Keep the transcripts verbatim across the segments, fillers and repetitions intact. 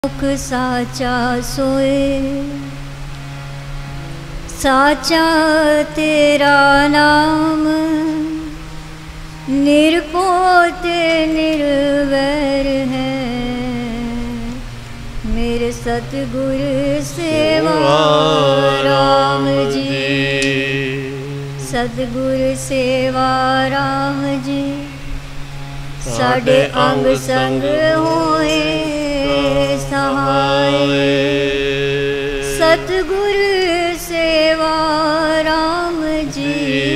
मुख साचा सोए, साचा तेरा नाम, निरपोत निर्वैर है। मेरे सतगुरु सेवा राम जी, सतगुरु सेवा राम जी। साडे अंग संग होए सहाय, सतगुरु सेवा राम जी।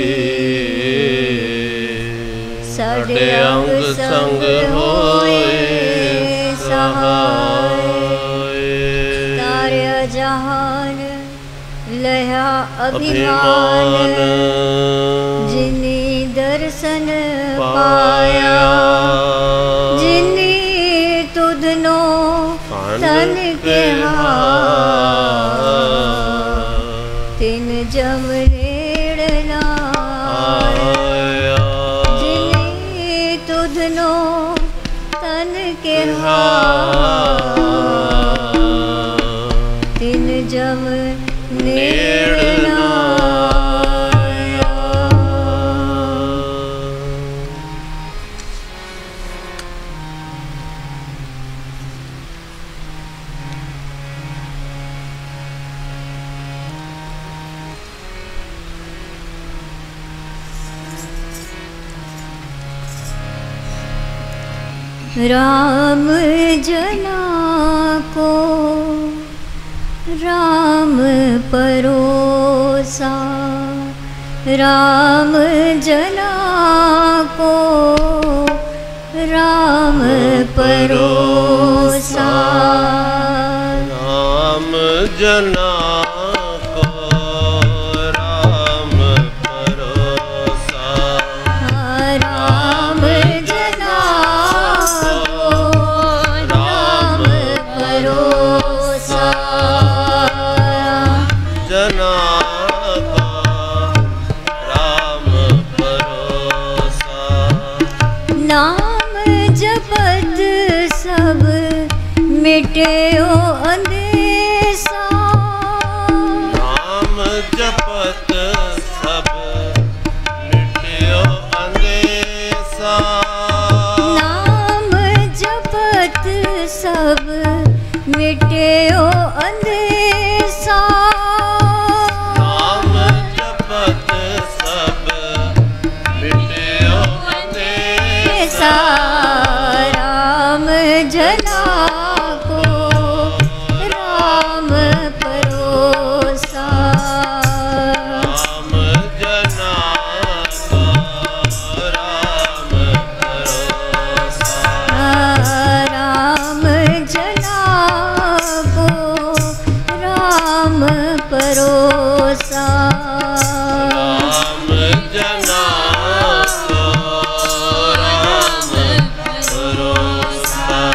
साडे अंग संग होए सहाय, तारया जहान लया अभिमान, जिनी दर्शन पाया, जिनी तुधनो तन के तिन जम नेड़ ना आया, जिनी तुधनो तन के तिन जम नेड़ ना आया। राम जना को राम परोसा, राम जना को राम परोसा, राम जना को राम परोसा, राम जना को राम परोसा, जना को राम परोसा। नाम जपत सब मिटे ओ अंदेशा, नाम जपत सब मिट्यो अंदेशा, नाम जपत सब मिटे ओ अंदेशा, नाम जपत सब मिट्यो अंदेशा। राम जना को राम परोसा, राम जना को राम परोसा, राम जना को राम परोसा, राम जना को राम परोसा।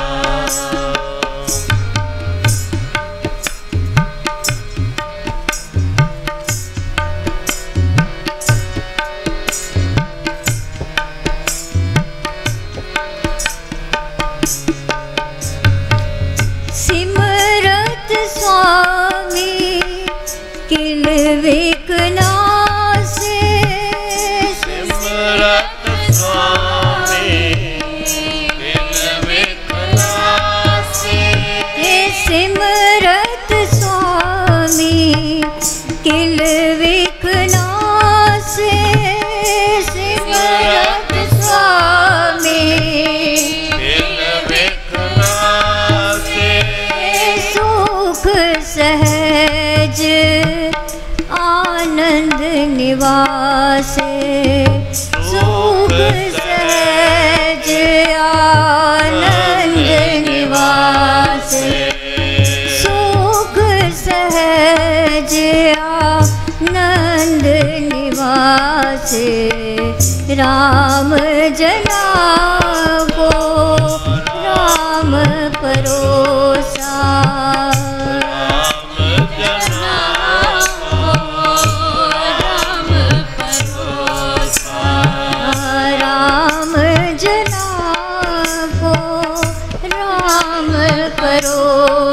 सिमरत स्वामी किल विकनासे, सिमरत स्वामी किल विकनासे, सिमरत स्वामी किल विकनासे, सिमरत स्वामी किल विकनासे। सुख सहज आनंद निवासे, सुख सहज आनंद निवासे, सुख सहज आनंद निवासे। राम जना को राम परोसा, राम जना को राम परोसा, राम जना को राम परोसा।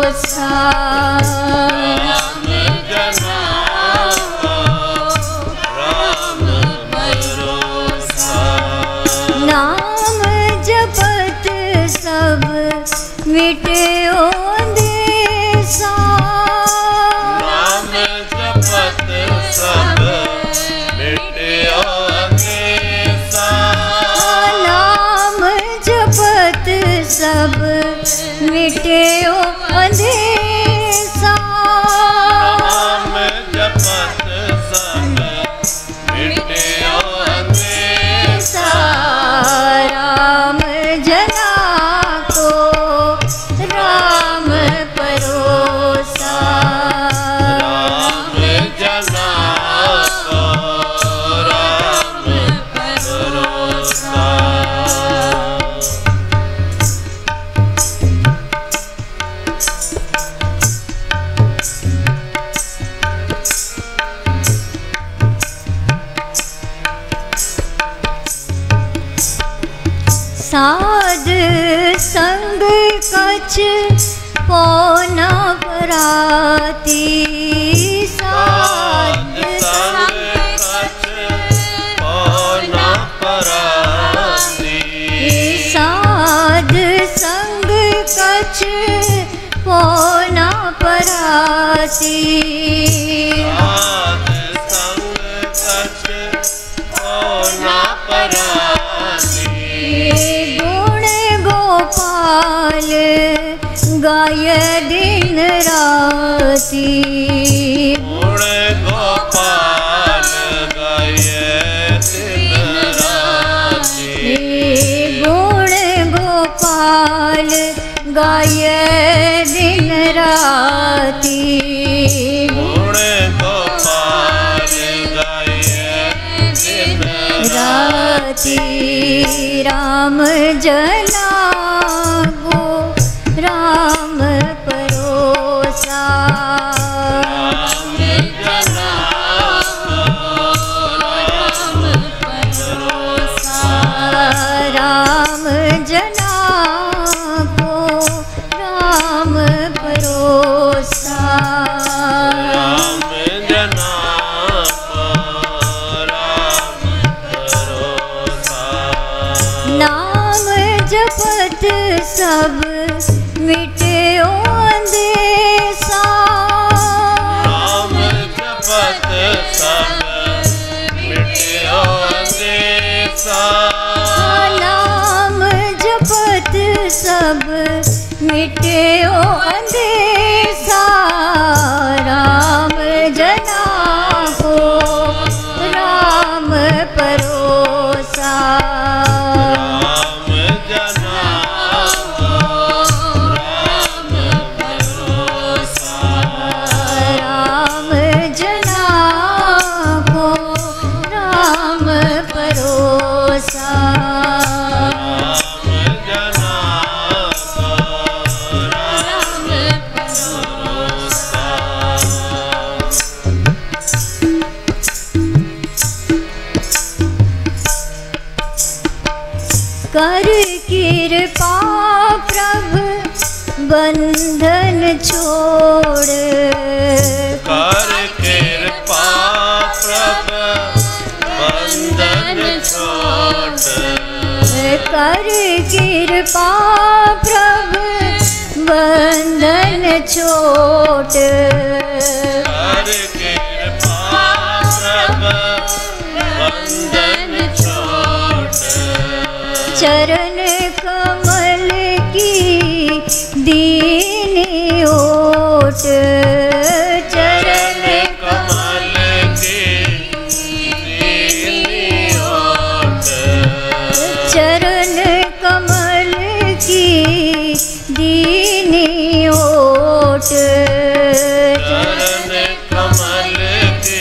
राती साध संग कछ पौना पराती साध संग कछ पौना पराती साध संग कछ पौना पराती गुण गोपाल गाय दिन राती गुण गोपाल गाय दिन राती गुण गोपाल गाय दिन राती गुण गोपाल गाय दिन राती राम जना गो राम परोसा राम जना राम परोसा राम जना को राम परोसा राम जना राम परोसा नाम जपत सब मिटे अंदेसा नाम जपत सब मिट्यो देसा नाम जपत सब मिटे अंदेसा राम जना को राम परोसा राम जना राम परोसा राम जना को राम परोसा राम जना राम परोसा कर कृपा प्रभु बंधन छोड़ कर कृपा प्रभ बंधन छोट कर कृपा प्रभु बंधन छोट कर कृपा प्रभ बंधन छोट चरण कमल की दीनी ओट चरण कमल की दीनी ओट चरण कमल की दीनी ओट चरण कमल की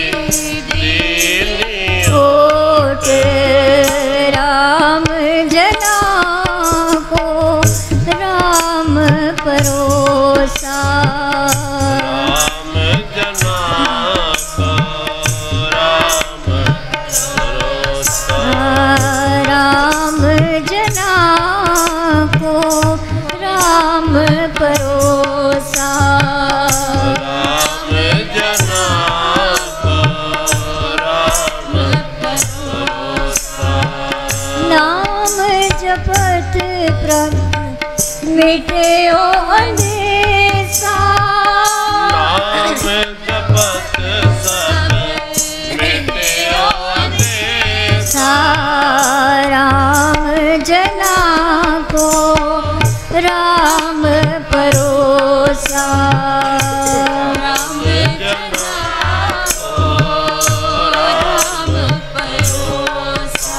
दीनी ओट राम जना को राम परोसा राम जना को राम परोसा राम जना को राम परोसा राम जना को राम परोसा नाम जपत प्रभु मिटे अंदेसा नाम जपत सब मिट्यो देसा राम जना को राम परोसा राम जना को राम परोसा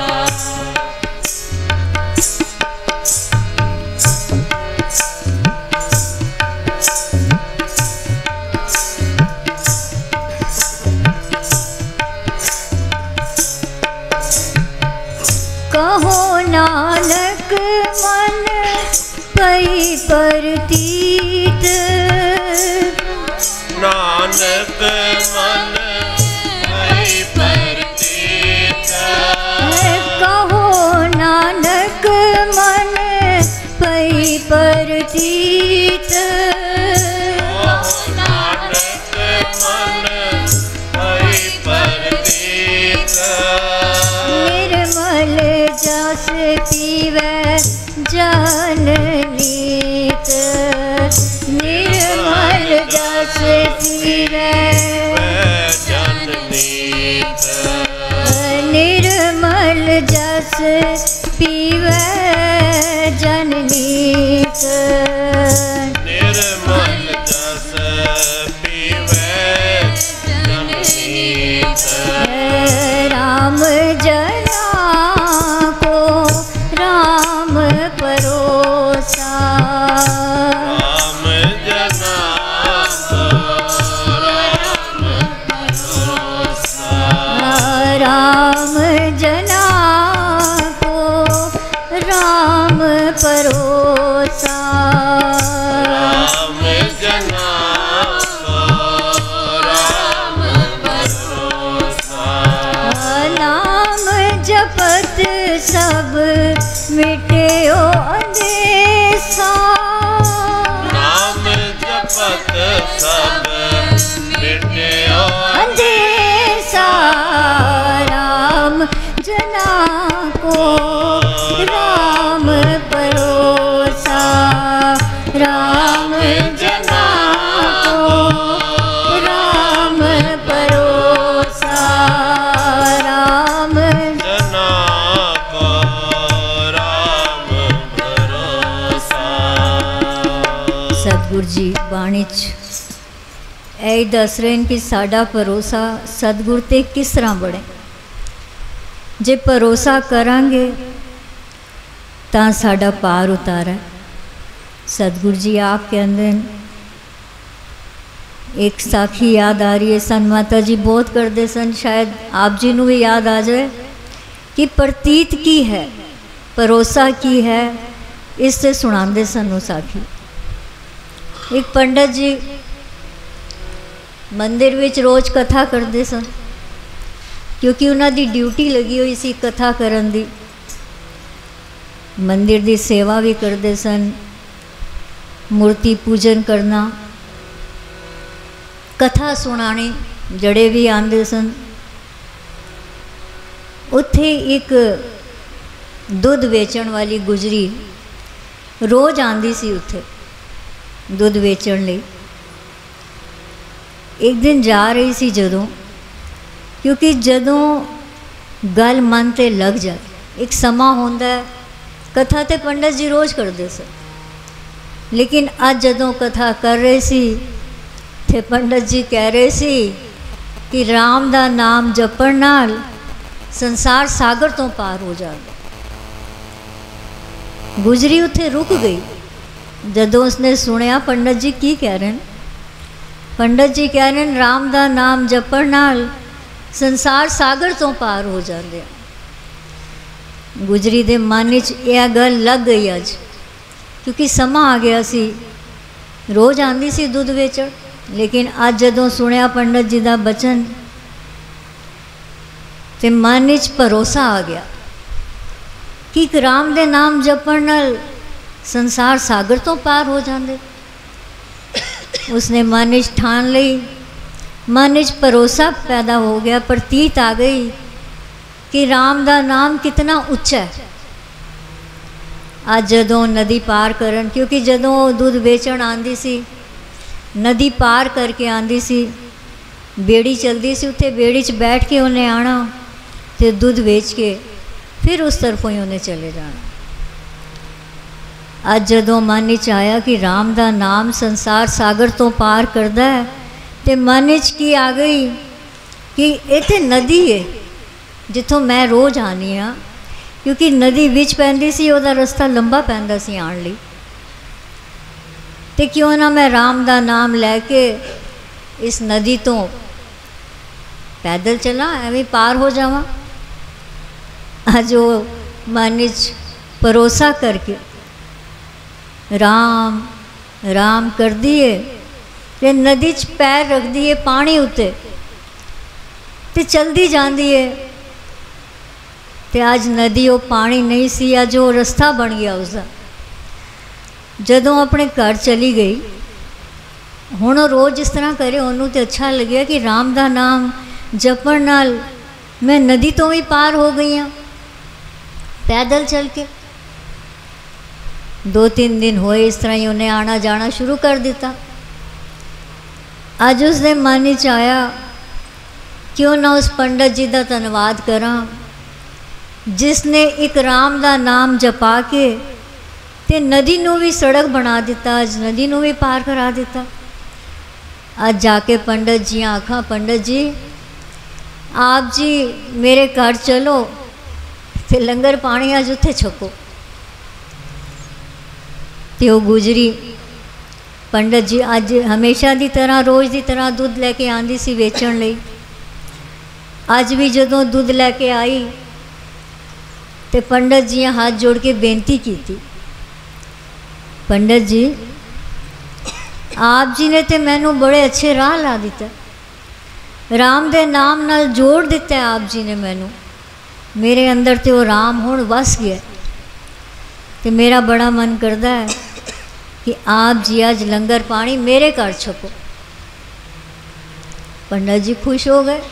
कहो नानक मन पई परतीत नानक मन भई परतीत कहो नानक मन पई परतीत ओ पीवे जननीत। निर्मल जस पीवे जननीत। राम जना को राम परोसा। राम जना को राम परोसा। राम जना को राम परोसा। राम जना को राम परोसा। नाम जपत सब मिट्यो अंदेशा। नाम जपत सब मिट्यो अंदेशा। राम जना को राम परोसा। राम जना को राम परोसा। राम जना को राम भरोसा। सतगुरु जी बाणी च ਇਹ ਦੱਸ ਰਹੇ ਨੇ ਕਿ ਸਾਡਾ ਭਰੋਸਾ ਸਤਿਗੁਰ ਤੇ ਕਿਸ ਤਰ੍ਹਾਂ ਬਣੇ। ਜੇ ਭਰੋਸਾ ਕਰਾਂਗੇ ਤਾਂ ਸਾਡਾ ਪਾਰ ਉਤਾਰਾ। सतगुरु जी आप कहते हैं, एक साखी याद आ रही है, सन माता जी बहुत करते सन, शायद आप जी को भी याद आ जाए कि प्रतीत की है भरोसा की है, इससे सुनाते सन वो साखी। एक पंडित जी मंदिर विच रोज़ कथा करते सन, क्योंकि उन्होंने ड्यूटी लगी हुई सी कथा करन दी। मंदिर की सेवा भी करते सन, मूर्ति पूजन करना, कथा सुनानी, जड़े भी आते सन। उत्थे एक दुध वेचण वाली गुजरी रोज़ आती सी उत्थे दुध वेचण लई। एक दिन जा रही सी जदों, क्योंकि जदों गल मन ते लग जाए, एक समा होंदा है, कथा ते पंडित जी रोज़ करते सन, लेकिन अज जदों कथा कर रहे सी थे पंडित जी कह रहे सी कि राम दा नाम जपण नाल संसार सागर तो पार हो जाए। गुजरी उत्थे रुक गई। जदों उसने सुनिया पंडित जी की कह रहे हैं, पंडित जी कह रहे हैं राम दा नाम जपण नाल संसार सागर तो पार हो जाते। गुजरी दे मन विच यह गल लग गई अज, क्योंकि समा आ गया सी, रोज़ आती सी दुध वेचण, लेकिन अज जदों सुनिया पंडित जी का बचन तो मन विच भरोसा आ गया कि राम दे नाम जपण नाल संसार सागर तो पार हो जाते। उसने मन विच ठान लई, मन विच भरोसा पैदा हो गया, प्रतीत आ गई कि राम का नाम कितना उच्चा है। अज जदों नदी पार करन, क्योंकि जदों दुध वेचण आती सी, नदी पार करके आती सी, बेड़ी चलती सी, उत्थे बेड़ी च बैठ के उन्हें आना तो दुध वेच के फिर उस तरफों ही उन्हें चले जाना। अज जदों मन विच आया कि राम का नाम संसार सागर तो पार करता है, तो मन विच की आ गई कि इत्थे नदी है जिथों मैं रोज़ आनी हाँ, क्योंकि नदी विच पैंदी सी, उहदा रस्ता लंबा पैंदा सी आण लई, ते क्यों ना मैं राम का नाम लैके इस नदी तो पैदल चला, एवं पार हो जावां। अज वो मन विच भरोसा करके राम राम कर दिए, ते नदी च पैर रख दिए पानी उत्ते, ते चलदी जांदी है। ते अज नदी वो पानी नहीं सी, अज वो रस्ता बन गया उसका। जदों अपने घर चली गई, हुण रोज़ इस तरह करे, उन्होंने तो अच्छा लगे कि राम का नाम जपण नाल मैं नदी तो भी पार हो गई हाँ पैदल चल के। दो तीन दिन होए इस तरह ही उन्हें आना जाना शुरू कर दिता। अज उसके मन च आया क्यों ना उस पंडित जी का धन्यवाद करा जिसने एक राम दा नाम जपा के ते नदी नू भी सड़क बना दिता, अज नदी नू भी पार करा दिता। अज जाके पंडित जी आखा, पंडित जी आप जी मेरे घर चलो ते लंगर पानी अज उत्थे छको। ते वो गुजरी पंडित जी अज हमेशा की तरह रोज़ की तरह दुध लैके आंदी सी वेचण लई। अज भी जदों दुध लैके आई तो पंडित जी हाथ जोड़ के बेनती की थी, पंडित जी आप जी ने तो मैनू बड़े अच्छे राह ला दिता, राम दे नाम नाल जोड़ दिता है आप जी ने मैनू। मेरे अंदर तो वो राम हुण वस गया तो मेरा बड़ा मन करता है कि आप जी अज लंगर पानी मेरे घर छको। पंडित जी खुश हो गए।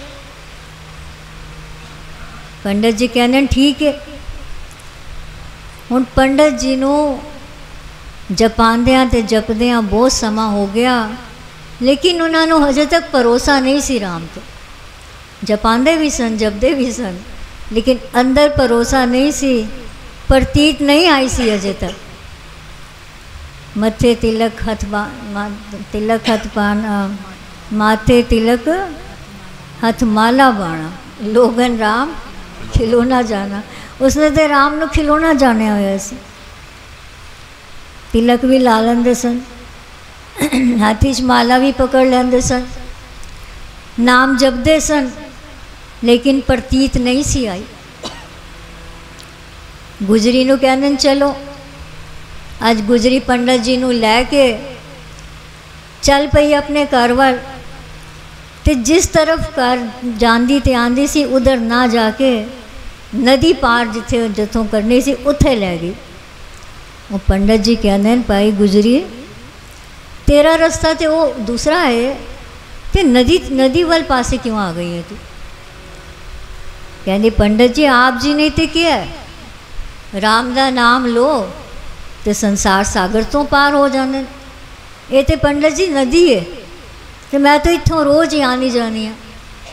पंडित जी कहने ठीक है। हुण पंडित जी नू जपांदियां ते जपदियां बहुत समा हो गया, लेकिन उन्होंने हजे तक भरोसा नहीं सी राम तो। जपांदे भी सन, जपदे भी सन, लेकिन अंदर भरोसा नहीं सी, प्रतीत नहीं आई सी अजे तक। मथे तिलक हथ बा तिलक हथ पाना, माथे तिलक हथ माला बाणा, लोगन राम खिलौना जाना। उसने तो राम नू खिलौना जानिया होया सी। तिलक भी ला लेंदे सन, हाथी च माला भी पकड़ लेंदे सन, नाम जपदे सन, लेकिन प्रतीत नहीं सी आई। गुजरी नू कहंदे चलो, अज गुजरी पंडित जी नू लैके चल पई अपने घर वाल। ते जिस तरफ घर जांदी ते आंदी सी उधर ना जाके नदी पार जिथे जिथों करनी सी उत्थे लै गई। वो पंडित जी कहते भाई गुजरी तेरा रास्ता तो वो दूसरा है, ते नदी नदी वाल पासे क्यों आ गई है तू? कहती पंडित जी आप जी ने तो क्या है, राम दा नाम लो तो संसार सागर तो पार हो जाने। ये तो पंडित जी नदी है, तो मैं तो इत्थों रोज़ ही आनी जानी है।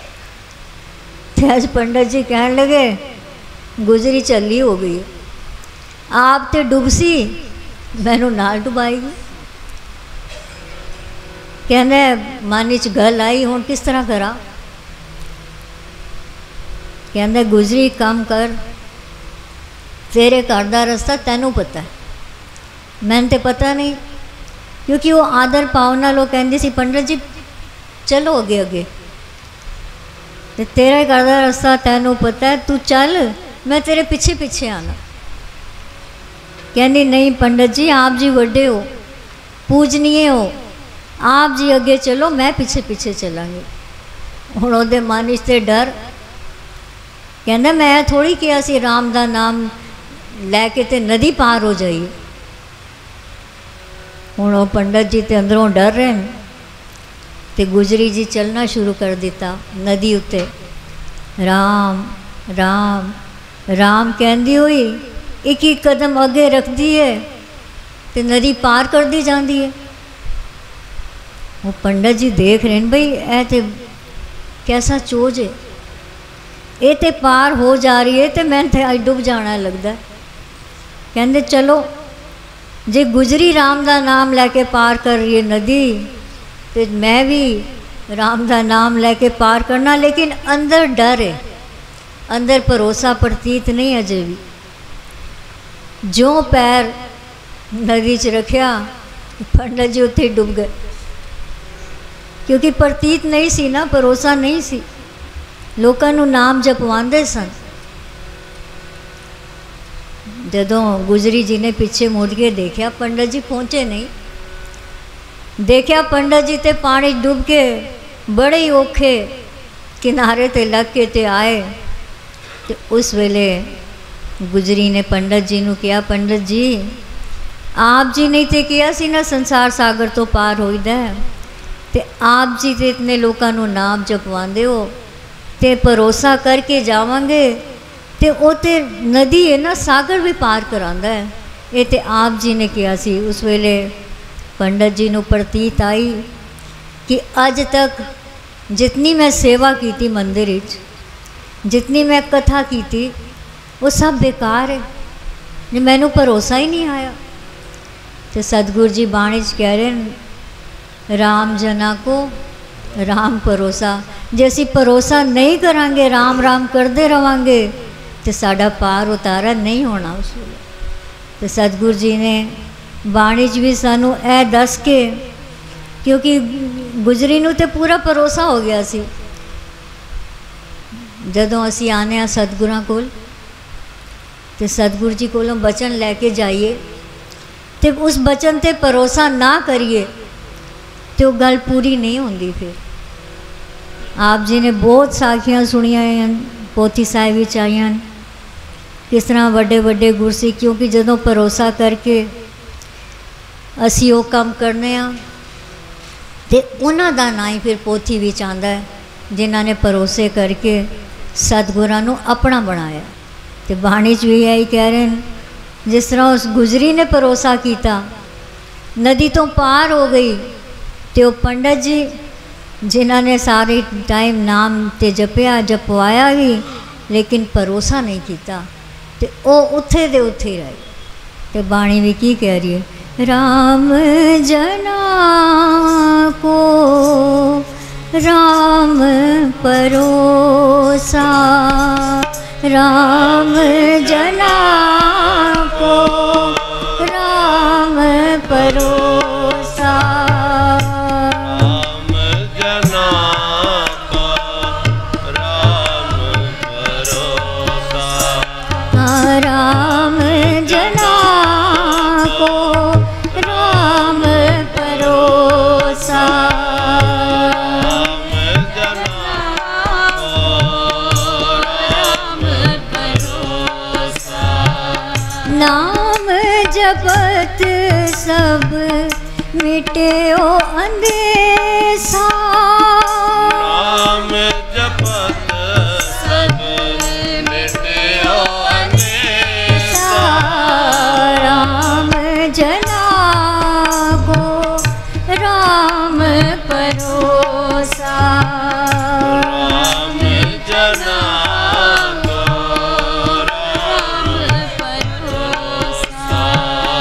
अज पंडित जी कहन लगे गुजरी चली हो गई, आप तो डुबसी मैनू नाल डुबाएगी। कहने मन च गल आई हुण किस तरह करा। कहंदे गुजरी काम कर, तेरे घर का रास्ता तैनू पता है, मैंने तो पता नहीं। क्योंकि वो आदर पाव नाल कहंदी सी पंडित जी चलो अगे अगे, ते तेरे घर का रास्ता तैनू पता है, तू चल मैं तेरे पीछे पीछे आना। कहनी नहीं पंडित जी आप जी वड्डे हो, पूजनीय हो, आप जी अगे चलो मैं पीछे पीछे चलांगी। हुण ओहदे मन च ते डर। कहंदा मैं थोड़ी किया सी राम दा नाम लैके ते नदी पार हो जाइए। हुण वो पंडित जी ते अंदरों डर रहे हैं, ते गुजरी जी चलना शुरू कर दिता नदी उत्ते। राम राम राम कहंदी हुई एक एक कदम अगे रख दी है तो नदी पार कर दी जाती है। वो पंडित जी देख रहे हैं भाई ए ते कैसा चोज है, ये तो पार हो जा रही है तो मैं तो अज डुब जाना लगता। कहते चलो जे गुजरी राम का नाम लैके पार कर रही है नदी, तो मैं भी राम का नाम लैके पार करना। लेकिन अंदर डर है, अंदर भरोसा प्रतीत नहीं अजे भी। जो पैर नदी च रखिया पंडित जी उत्थे डुब गए, क्योंकि प्रतीत नहीं सी ना, भरोसा नहीं सी। लोगों को नाम जपवांदे सन। जदों गुजरी जी ने पीछे मुड़ के देखा पंडित जी पहुँचे नहीं, देखा पंडित जी ते पानी डूब के बड़े ही औखे किनारे ते लग के ते आए। तो उस वेले गुजरी ने पंडित जी नू कहा पंडित जी आप जी ने तो कहा सी ना संसार सागर तो पार होईदा है, ते आप जी तो इतने लोगों को नाम जपवांदे हो, ते भरोसा करके जावांगे ते वो ते नदी है ना सागर भी पार करांदा है। ये तो आप जी ने कहा सी। उस वेले पंडित जी नू प्रतीत आई कि अज तक जितनी मैं सेवा की थी मंदिर विच, जितनी मैं कथा की थी, वो सब बेकार है, जे मैनू भरोसा ही नहीं आया। तो सतगुरु जी बाणी च कह रहे हैं, राम जना को राम भरोसा। जे असी भरोसा नहीं करांगे, राम राम करते रवांगे, तो साडा पार उतारा नहीं होना उस वेले। तो सतगुरु जी ने बाणी च भी सानू ए दस के, क्योंकि गुजरी नू तो पूरा भरोसा हो गया सी, जदों असी आने सतगुरां कोल तो सतगुरु जी कोलों बचन लैके जाइए, तो उस बचन ते भरोसा ना करिए तो गल पूरी नहीं होंदी। फिर आप जी ने बहुत साखियां सुनिया हैं, पोथी साहिब विच आईयां, किस तरह वड्डे वड्डे गुरसिख, क्योंकि जदों भरोसा करके असी वो काम करने आ ते उन्हां दा ना ही फिर पोथी विच आंदा है, जिन्हां ने भरोसे करके सतगुरां नूं अपना बनाया। तो बाणी च भी यही कह रहे हैं, जिस तरह उस गुजरी ने भरोसा किया, नदी तो पार हो गई, तो पंडित जी जिन्हों ने सारे टाइम नाम ते जपया जपवाया भी, लेकिन भरोसा नहीं किया, तो वो उत्थे दे उत्थे रहे। तो बाणी भी की कह रही है, राम जना को राम परोसा, राम जना को राम परोसा, राम जना को राम भरोसा, राम जना को राम परोसा, नाम जपत सब मिटे ओ अंदेशा, नाम जपत सब मिटे ओ अंदेशा, राम जना को राम परोसा, राम जना को राम परोसा।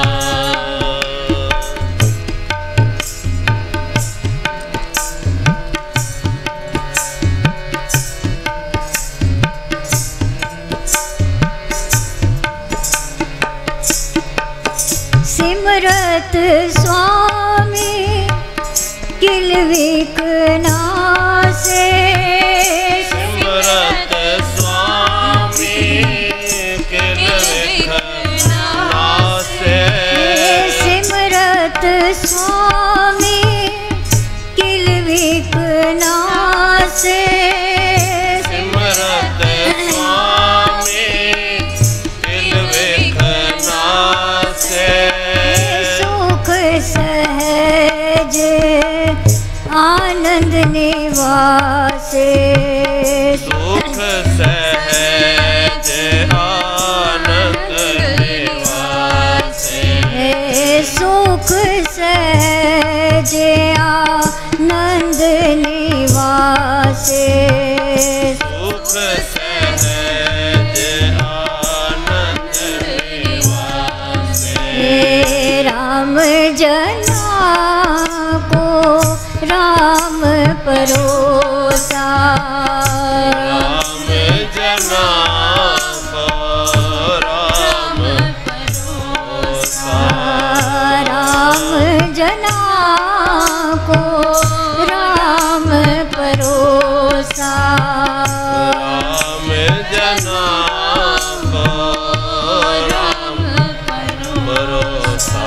सिमरत स्वामी किलविक नासे, सिमरत स्वामी किलविक नासे, सिमरत स्वामी किलविक नासे, सिमरत स्वामी किलविक नासे, सुख सहज आनंद निवासे, सुख सहज आनंद निवासे, सुख सहज आनंद निवासे, सुख सहज आनंद निवासे, राम जना को राम परोसा, राम जना को राम परोसा, राम जना को राम परोसा, राम जना को राम परोसा।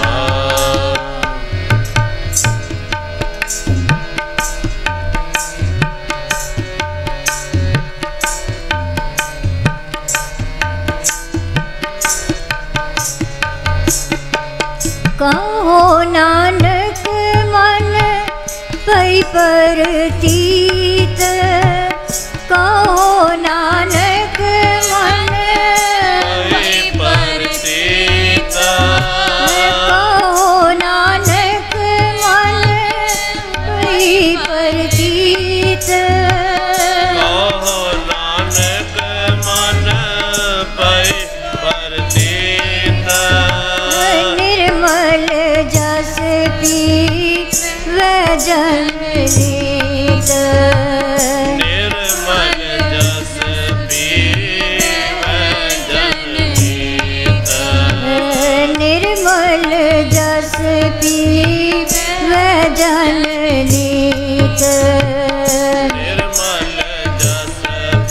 कहो नानक मन पै परतीत, कहो नानक मन पै परतीत, कहो नानक मन पै परतीत, कहो नानक मन पै भजन नीत निर्मल जस पीवै जन नीत निर्मल जस पीवै जन नीत निर्मल जस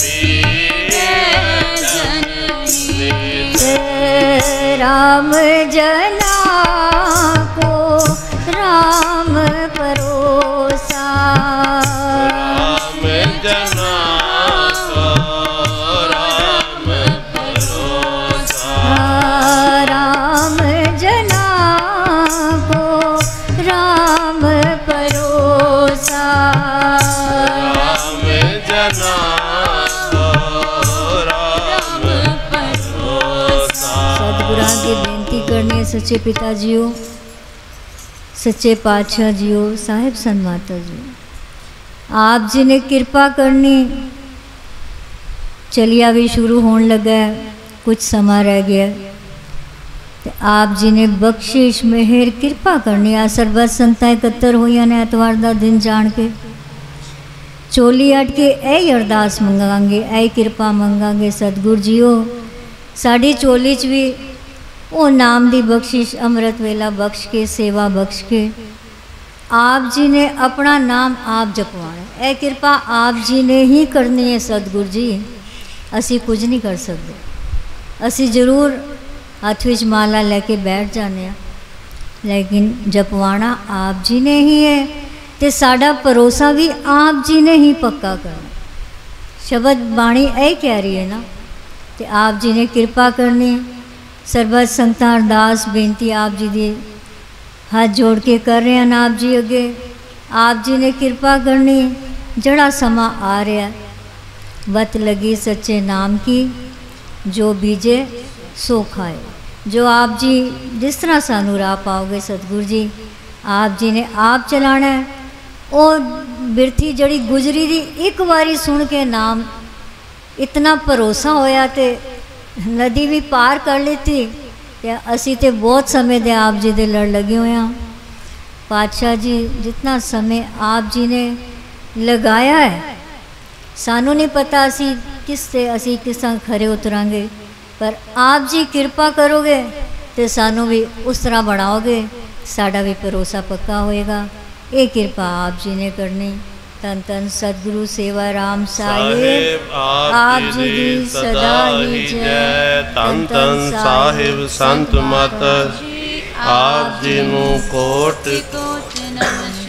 पीवै जन नीत राम जना को राम परोसा राम जना को राम परोसा राम जना को राम परोसा राम जना को राम परोसा। सतगुरां की बेनती करने सच्चे पिता जियो, सच्चे पातशाह जियो, साहिब संत माता जी, आप जी ने किरपा करनी। चलिया भी शुरू होने लगा है, कुछ समा रह गया ते आप जी ने बख्शिश मेहर किरपा करनी। आ सरबत संगतां इकट्ठर होईयां ने एतवार दा दिन जान के चोली अट के ऐ अरदास मंगांगे, ऐ किरपा मंगांगे सतगुर जियो साड़ी चोली च भी वो नाम दी बख्शिश अमृत वेला बख्श के, सेवा बख्श के आप जी ने अपना नाम आप जपवाना। ए किरपा आप जी ने ही करनी है सतगुर जी, असी कुछ नहीं कर सकते। असी जरूर हथ विच माला लेके बैठ जाने आ, लेकिन जपवाना आप जी ने ही है ते साडा भरोसा भी आप जी ने ही पक्का करना। शब्द बाणी ए कह रही है ना, ते आप जी ने किरपा करनी। सरबत संगतां अरदास बेनती आप जी दी हाथ जोड़ के कर रहे हैं आप जी अगे। आप जी ने किरपा करनी, जड़ा समा आ रहा वत लगी सच्चे नाम की, जो बीजे सो खाए। जो आप जी जिस तरह सानू राह पाओगे सतगुर जी, आप जी ने आप चलाना है। और बिरथी जड़ी गुजरी दी एक बारी सुन के नाम इतना भरोसा होया ते नदी भी पार कर लेती। या असी तो बहुत समय दे आप जी दे लड़ लगे हुए हैं। पातशाह जी जितना समय आप जी ने लगाया है, सानू नहीं पता असी किस से असी किस तरह खरे उतरांगे, पर आप जी कृपा करोगे तो सानू भी उस तरह बढ़ाओगे, साड़ा भी भरोसा पक्का होएगा। ये कृपा आप जी ने करनी। तन तन सतगुरु सेवा राम साहिब आप जी दी सदा ही जय। तन तन साहिब संत मत आप जी नू कोट कोट नमस्कार।